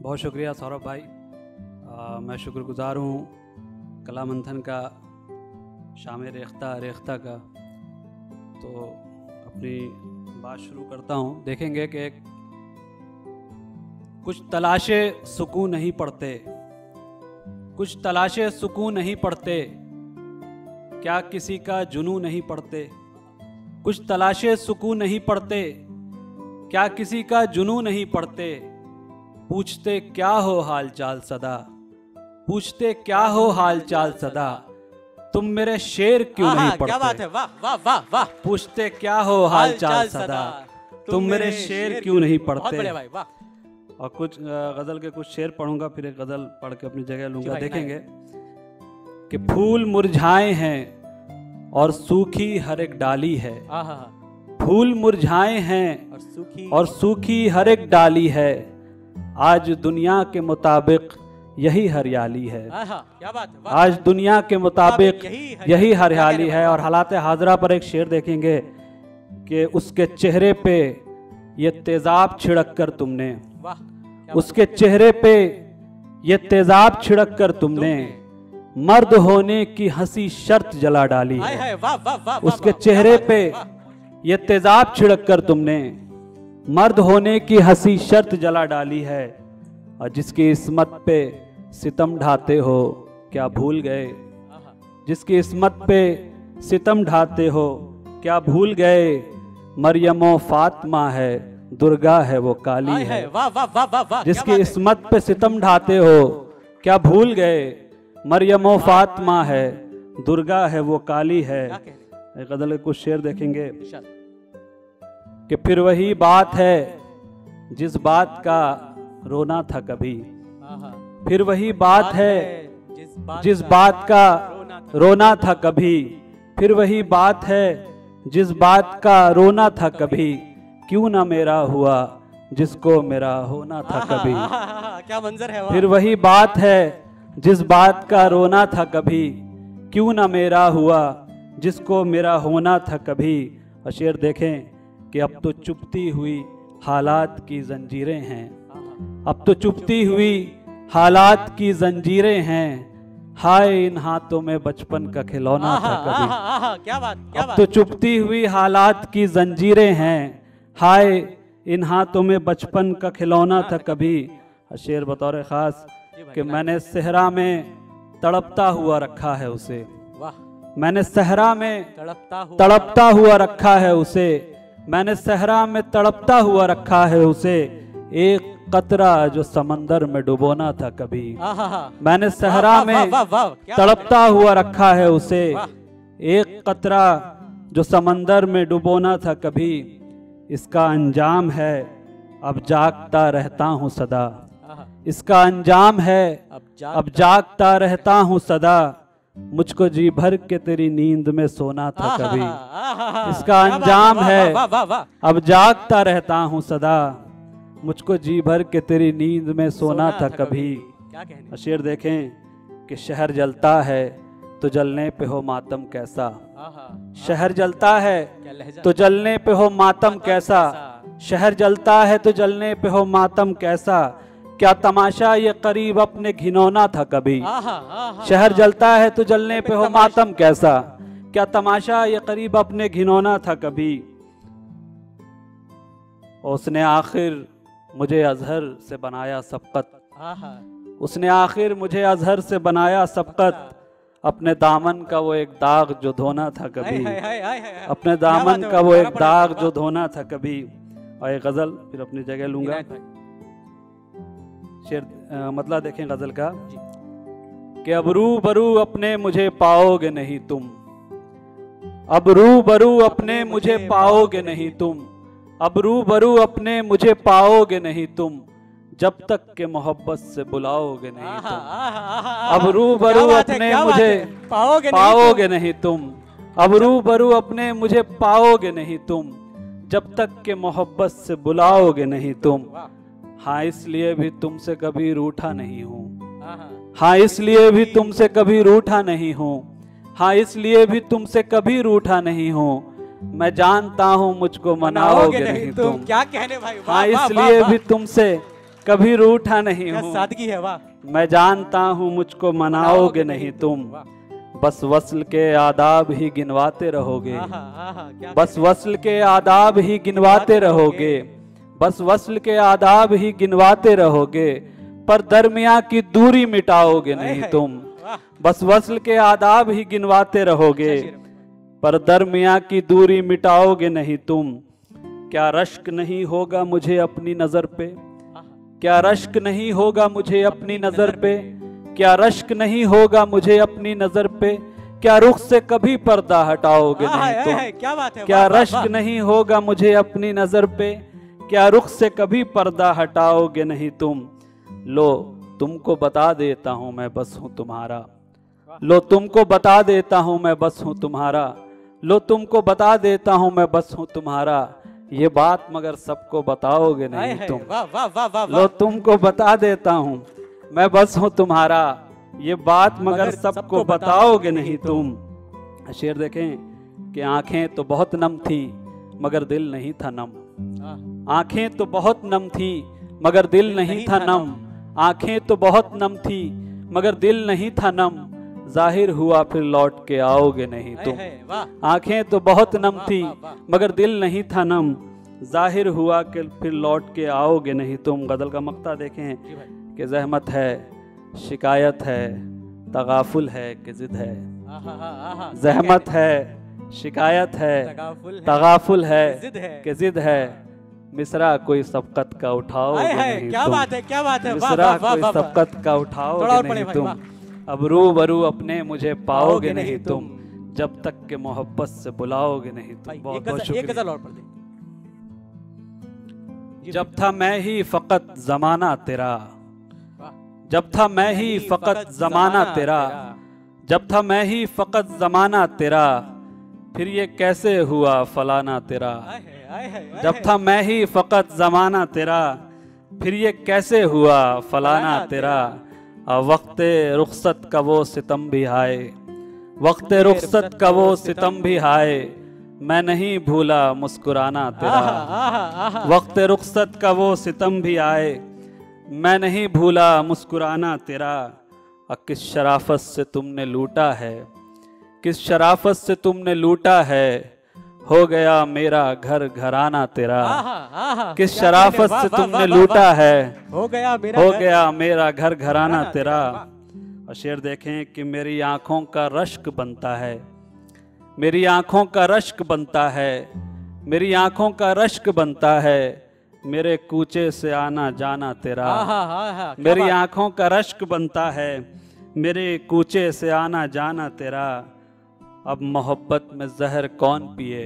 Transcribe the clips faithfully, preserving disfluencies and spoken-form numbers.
बहुत शुक्रिया सौरभ भाई। आ, मैं शुक्रगुजार हूँ कलामंथन का, शाम-ए-रेख्ता रेख्ता का। तो अपनी बात शुरू करता हूँ। देखेंगे कि कुछ तलाशे सुकून नहीं पड़ते, कुछ तलाशे सुकून नहीं पड़ते, क्या किसी का जुनून नहीं पड़ते। कुछ तलाशे सुकून नहीं पड़ते, क्या किसी का जुनून नहीं पड़ते। पूछते क्या हो हाल चाल सदा, पूछते क्या हो हाल चाल सदा, तुम मेरे शेर क्यों नहीं पढ़ते। क्या बात है, वाह वाह वाह वाह। पूछते क्या हो हाल चाल सदा, तुम मेरे शेर क्यों नहीं पढ़ते। भाई वाह। और कुछ गजल के कुछ शेर पढ़ूंगा, फिर एक गजल पढ़ के अपनी जगह लूंगा। देखेंगे कि फूल मुरझाए हैं और सूखी हर एक डाली है, फूल मुरझाए हैं और सूखी और सूखी हर एक डाली है, आज दुनिया के मुताबिक यही हरियाली है। क्या बात है, आज दुनिया के मुताबिक यही हरियाली है। और हालात हाजरा पर एक शेर देखेंगे कि उसके चेहरे पे ये तेजाब छिड़क कर तुमने, उसके चेहरे पे ये तेजाब छिड़क कर तुमने मर्द होने की हंसी शर्त जला डाली है। उसके चेहरे पे ये तेजाब छिड़क कर तुमने मर्द होने की हंसी शर्त जला डाली है। और जिसकी इस्मत पे सितम ढाते हो क्या भूल गए, जिसकी इस्मत पे सितम ढाते हो क्या भूल गए, मरियमो फातिमा है दुर्गा है वो काली है। जिसकी इस्मत पे सितम ढाते हो क्या भूल गए, मरियमो फातिमा है दुर्गा है वो काली है। गजल के कुछ शेर देखेंगे कि फिर वही बात है जिस बात का रोना था कभी, फिर वही बात है जिस बात का रोना था कभी, फिर वही बात है जिस बात का रोना था कभी, क्यों ना मेरा हुआ जिसको मेरा होना था कभी। क्या मंजर है। फिर वही बात है जिस बात का रोना था कभी, क्यों ना मेरा हुआ जिसको मेरा होना था कभी। और शेर देखें कि अब तो चुपती हुई हालात की जंजीरें हैं, अब तो चुपती हुई हालात की जंजीरें हैं, हाय इन हाथों में बचपन का खिलौना था कभी। क्या बात, क्या अब तो चुपती हुई हालात की जंजीरें हैं, हाय इन हाथों में बचपन का खिलौना था कभी। शेर बतौर खास कि मैंने सहरा में तड़पता हुआ रखा है उसे, मैंने सहरा में तड़पता हुआ रखा है उसे, मैंने सहरा में तड़पता हुआ रखा है उसे, एक कतरा जो समंदर में डुबोना था कभी। मैंने सहरा में तड़पता हुआ रखा है उसे, एक कतरा जो समंदर में डुबोना था कभी। इसका अंजाम है अब जागता रहता हूँ सदा, इसका अंजाम है अब जागता रहता हूँ सदा, मुझको जी भर के तेरी नींद में सोना था कभी। इसका अंजाम है अब जागता रहता हूँ सदा, मुझको जी भर के तेरी नींद में सोना था कभी। शेर देखें कि शहर जलता है तो जलने पे हो मातम कैसा, शहर जलता है तो जलने पे हो मातम कैसा, शहर जलता है तो जलने पे हो मातम कैसा, क्या तमाशा ये करीब अपने घिनौना था कभी। शहर जलता है तो जलने पे हो मातम कैसा, क्या तमाशा ये करीब अपने घिनौना था कभी। उसने आखिर मुझे अजहर से बनाया सबकत, उसने आखिर मुझे अजहर से बनाया सबकत, अपने दामन का वो एक दाग जो धोना था कभी, अपने दामन का वो एक दाग जो धोना था कभी। और एक गजल फिर अपनी जगह लूंगा। शेर मतलब देखें गजल का कि अब रूबरू अपने मुझे पाओगे नहीं तुम, अब रूबरू अपने मुझे पाओगे नहीं तुम, अब रूबरू अपने मुझे पाओगे नहीं तुम, जब तक के मोहब्बत से बुलाओगे नहीं तुम। अब रूबरू अपने मुझे पाओगे नहीं तुम, अब रूबरू अपने मुझे पाओगे नहीं तुम, जब तक के मोहब्बत से बुलाओगे नहीं तुम। हाँ इसलिए भी तुमसे कभी रूठा नहीं हूँ, हाँ इसलिए भी तुमसे कभी रूठा नहीं हूँ, हाँ इसलिए भी तुमसे कभी रूठा नहीं हूँ, मैं जानता हूँ मुझको मनाओगे नहीं तुम। क्या कहने भाई। हाँ इसलिए भी तुमसे कभी रूठा नहीं क्या हूँ, सादगी है, वाह मैं जानता हूँ मुझको मनाओगे नहीं तुम, वाह। बस वस्ल के आदाब ही गिनवाते रहोगे, आहा, आहा, क्या बस वस्ल के आदाब ही गिनवाते रहोगे, बस वस्ल के आदाब ही गिनवाते रहोगे, पर दरमिया की दूरी मिटाओगे नहीं तुम, बस वस्ल के आदाब ही गिनवाते रहोगे, पर दरमिया की दूरी मिटाओगे नहीं तुम। क्या रश्क नहीं होगा मुझे अपनी नजर पे, क्या रश्क नहीं होगा मुझे अपनी नजर पे, क्या रश्क नहीं होगा मुझे अपनी नजर पे, क्या रुख से कभी पर्दा हटाओगे नहीं तुम, क्या बात है, क्या रश्क नहीं होगा मुझे अपनी नजर पे, क्या रुख से कभी पर्दा हटाओगे नहीं तुम। लो तुमको बता देता हूँ मैं बस हूँ तुम्हारा, लो तुमको बता देता हूँ मैं बस हूँ तुम्हारा, लो तुमको बता देता हूँ मैं बस हूँ तुम्हारा, ये बात मगर सबको बताओगे नहीं तुम। वाह वाह वाह वाह। लो तुमको बता देता हूँ मैं बस हूँ तुम्हारा, ये बात मगर सबको बताओगे नहीं तुम। शेर देखें कि आंखें तो बहुत नम थी मगर दिल नहीं था नम, आंखें तो बहुत नम थी मगर दिल नहीं था नम, आंखें तो बहुत नम थी मगर दिल नहीं था नम, जाहिर हुआ फिर लौट के आओगे नहीं तुम। आंखें तो बहुत नम थी मगर दिल नहीं था नम, जाहिर हुआ कि फिर लौट के आओगे नहीं तुम। गजल का मक्ता देखें कि जहमत है, शिकायत है, तगाफुल है कि जिद है, जहमत है, शिकायत है, तगाफुल है कि जिद है, मिसरा कोई सबकत का उठाओगे नहीं क्या तुम। बात है, क्या बात है, मिसरा कोई सबकत का उठाओगे नहीं तुम, अब रूबरू अपने मुझे पाओगे नहीं तुम, जब तक के मोहब्बत से बुलाओगे नहीं तुम। बहुत बहुत शुक्रिया। जब था मैं ही फकत जमाना तेरा, जब था मैं ही फकत जमाना तेरा, जब था मैं ही फकत जमाना तेरा, फिर ये कैसे हुआ फलाना तेरा। जब था मैं ही फकत जमाना तेरा, फिर ये कैसे हुआ फलाना तेरा। वक्त रुखसत का वो सितम भी आए, वक्त रुखसत का वो सितम भी आए, मैं नहीं भूला मुस्कुराना तेरा। वक्त रुखसत का वो सितम भी आए, मैं नहीं भूला मुस्कुराना तेरा। किस शराफत से तुमने लूटा है, किस शराफत से तुमने लूटा है, हो गया मेरा घर घराना तेरा। किस शराफत से तुमने लूटा है, हो गया मेरा हो गया मेरा घर घराना तेरा। और शेर देखें कि मेरी आंखों का रश्क बनता है, मेरी आंखों का रश्क बनता है, मेरी आंखों का रश्क बनता है, मेरे कूचे से आना जाना तेरा। मेरी आंखों का रश्क बनता है, मेरे कूचे से आना जाना तेरा। अब मोहब्बत में जहर कौन पिए,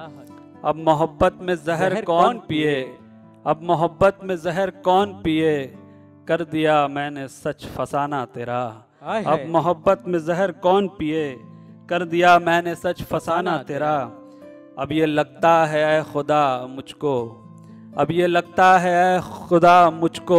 अब मोहब्बत में जहर कौन पिए, अब मोहब्बत में जहर कौन पिए, कर दिया मैंने सच फसाना तेरा। अब मोहब्बत में जहर कौन पिए, कर दिया मैंने सच फसाना तेरा। अब ये लगता है ऐ खुदा मुझको, अब ये लगता है ऐ खुदा मुझको,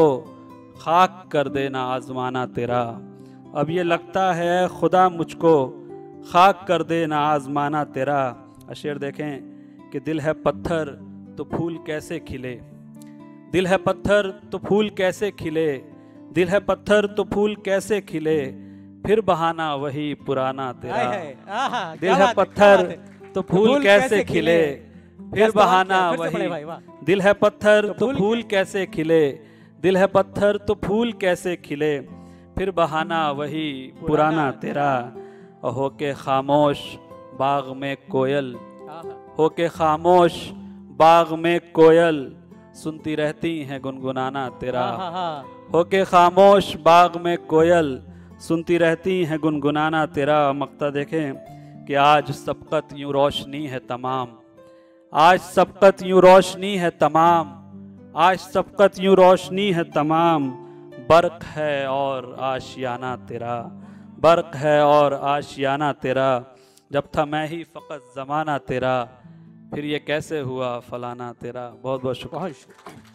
खाक कर देना आजमाना तेरा। अब ये लगता है ऐ खुदा मुझको, खाक कर देना आजमाना तेरा। शेर देखें कि दिल है पत्थर तो फूल कैसे खिले, दिल है पत्थर तो फूल कैसे खिले, दिल है पत्थर तो फूल कैसे खिले, फिर बहाना वही पुराना तेरा। दिल है पत्थर तो फूल कैसे खिले, फिर बहाना वही। दिल है पत्थर तो फूल कैसे खिले, दिल है पत्थर तो फूल कैसे खिले, फिर बहाना वही पुराना तेरा। होके खामोश बाग में कोयल, होके खामोश बाग में कोयल, सुनती रहती है गुनगुनाना तेरा। होके खामोश बाग में कोयल, सुनती रहती है गुनगुनाना तेरा। मक्ता देखें कि आज सबकत यूं रोशनी है तमाम, आज सबकत यूं रोशनी है तमाम, आज सबकत यूं रोशनी है तमाम, बर्क है और आशियाना तेरा, बर्क है और आशियाना तेरा। जब था मैं ही फकत ज़माना तेरा, फिर ये कैसे हुआ फलाना तेरा। बहुत बहुत शुक्रिया।